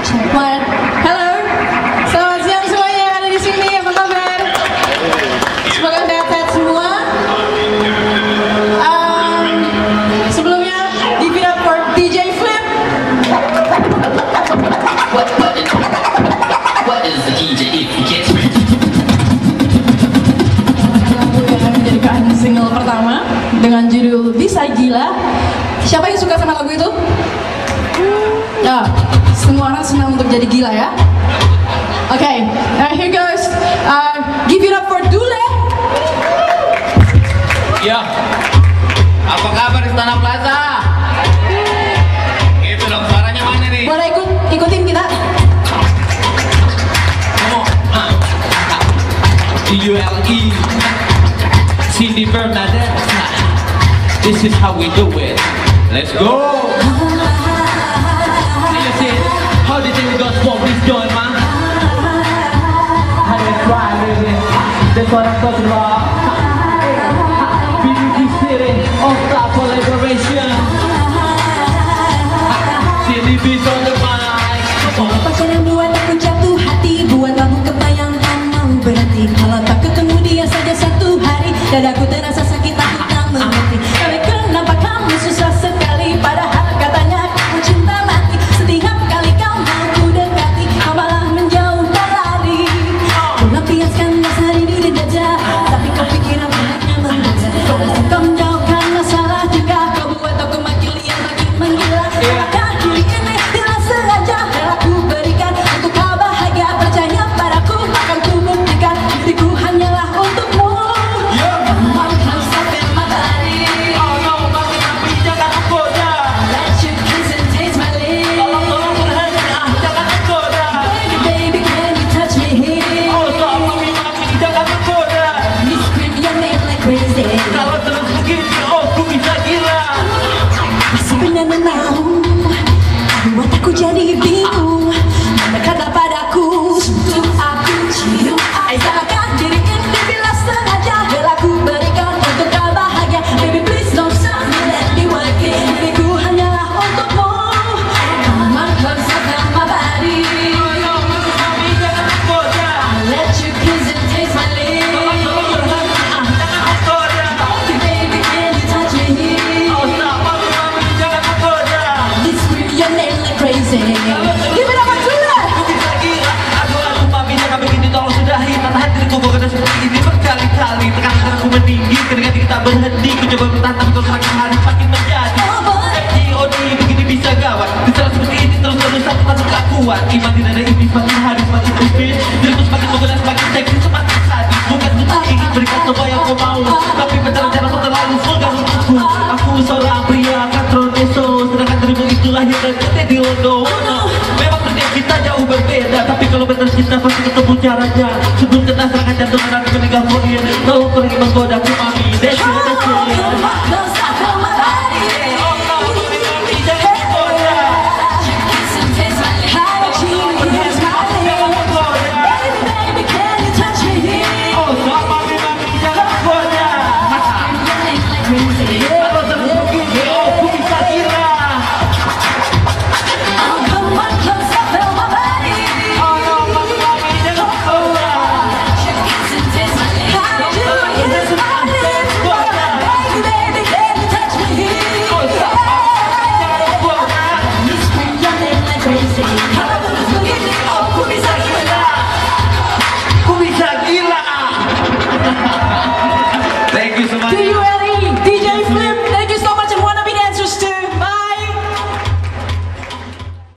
Coklat. Halo, selamat siang semuanya yang ada di sini. Apa kabar? Semoga sehat-sehat semua. Sebelumnya, give it up for DJ Flip. What is the DJ if you get Lagu yang akan menjadikan single pertama dengan judul Bisa Gila. Siapa yang suka sama lagu itu? Ya, semua orang senang untuk jadi gila ya. Oke, now here goes. Give it up for Dule. Ya, apa kabar Istana Plaza? Itu dong, suaranya mana nih? Boleh ikutin kita? ULE Cindy Bernadette. This is how we do it. Let's go. You see, how do you think we got for this joint, man? That's right, baby. That's what I'm talking about. BBG City, all-star collaboration. Cindy B's on the mic. Pacar yang buat aku jatuh hati, buat kamu kebayang tak mau berhenti. Kalau tak ketemu dia saja satu hari, dadaku terasa sakit, aku tak mengerti. Tapi kenapa kamu susah sekali, padahal katanya kamu cinta mati. Setiap kali kau mau ku dekati, kau malah menjauh berlari. Ku lampiaskan rasa rindu di dada, tapi kau pikir aku hanya menduga. Kau menjauhkan masalah juga, kau buat aku makin liar, makin menggila. Apakah diri ini tidak sengaja aku berikan untuk kau bahagia? Percaya padaku, akan ku buktikan diriku hanyalah untukmu. Come on, sampai matahari. Jangan tergoda. Let you kiss and taste my lips. Tolong berhenti, jangan tergoda. Baby, can you touch me here? Oh, mami, jangan tergoda. You scream your name like crazy. Kalau terus begini, oh, ku bisa gila. Sebenarnya mau buat aku jadi bingung. Mendekat padaku, sentuh aku, cium apakah diri ini bila sengaja aku berikan untuk kau bahagia? Baby please don't stop me, let me work it. Diriku hanyalah untukmu. Come on, come sampai my body. Mami, jangan tergoda. Let you kiss and taste my lips. Jangan tergoda. Baby, can you touch me here? Oh, mami, jangan tergoda. You scream your name like crazy. Give it up to that. Ku bisa gila. Aduh, mami, jangan begini, tolong sudahi. Tahan diriku, gua kena seperti ini berkali-kali. Tekanan aku meninggi, ketika kita berhenti. Ku coba bertahan, kau semakin hari semakin menjadi. FGOD, begini bisa gawat. Diserang seperti ini terus-terus aku tak kuat. Iman tidak ada ini, semakin hari semakin tipis. Diriku semakin menggoda, semakin seksi, semakin sadis. Bukan untuk ingin berikan semua yang kau mau, tapi benar-benar aku terlalu vulgar untukku. Aku seorang pria katroneso, sedangkan dirimu itu lahir dan gede di Londo. Memang setiap kita jauh berbeda, tapi kalau benar cinta pasti ketemu caranya. Sebelum kena serangan jantung dan aku meninggal morir, tolong pergi menggodaku mami. That's it, that's it.